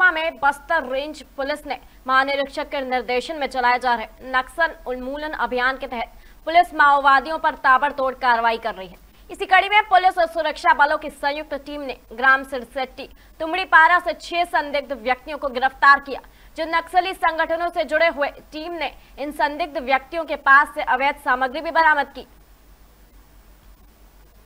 जिला में Bastar range police ने महानिरीक्षक के निर्देशन में चलाए जा रहे नक्सल उन्मूलन अभियान के तहत पुलिस माओवादियों पर ताबड़तोड़ कार्रवाई कर रही है। इसी कड़ी में पुलिस और सुरक्षा बलों की संयुक्त टीम ने ग्राम सिरसेट्टी तुमड़ीपारा से 6 संदिग्ध व्यक्तियों को गिरफ्तार किया, जो नक्सली संगठनों से जुड़े हुए। टीम ने इन संदिग्ध व्यक्तियों के पास से अवैध सामग्री भी बरामद की।